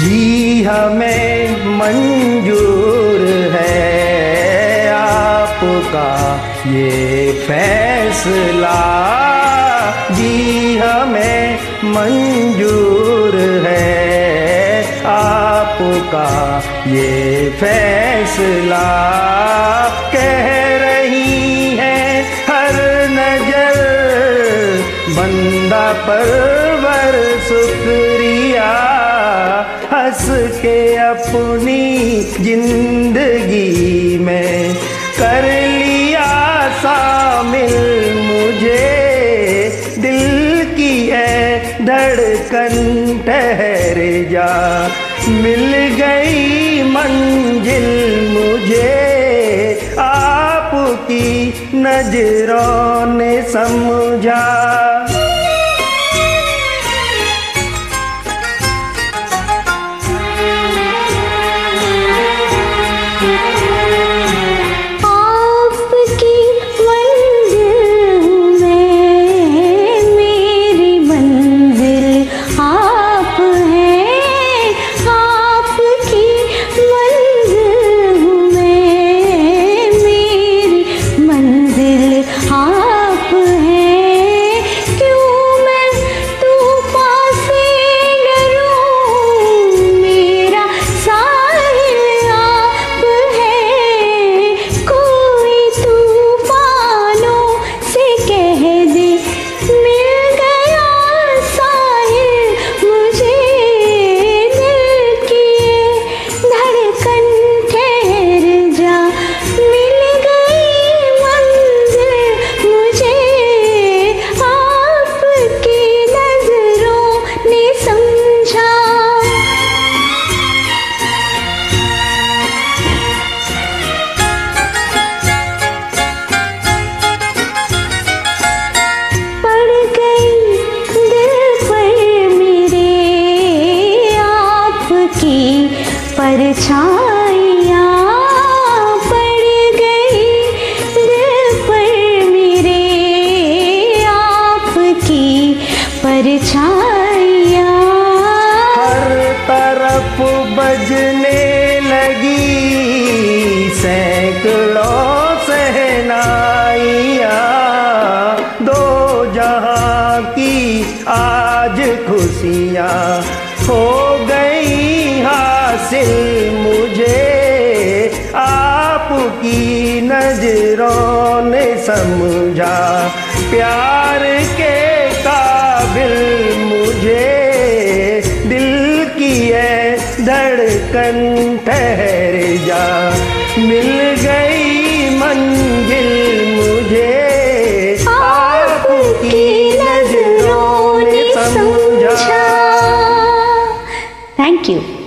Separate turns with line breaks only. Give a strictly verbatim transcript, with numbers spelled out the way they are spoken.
जी हमें मंजूर है आपका ये फैसला, जी हमें मंजूर है आपका ये फैसला। कह रही है हर नजर बंदा परवर शुक्रिया, हंस के अपनी जिंदगी में कर लिया शामिल मुझे। दिल की है धड़कन ठहर जा, मिल गई मंजिल मुझे। आपकी नजरों ने समझा।
परछाइयाँ पड़ गई दिल पर मेरे, आपकी परछाइयाँ।
हर तरफ बजने लगी सैकड़ों सहनाइयाँ, दो जहां की आज खुशियाँ हो गई हासिल मुझे। आपकी नजरों ने समझा प्यार के काबिल मुझे। दिल की है धड़कन ठहर जा, मिल गई मंजिल मुझे। आपकी नजरों ने समझा।
Thank you.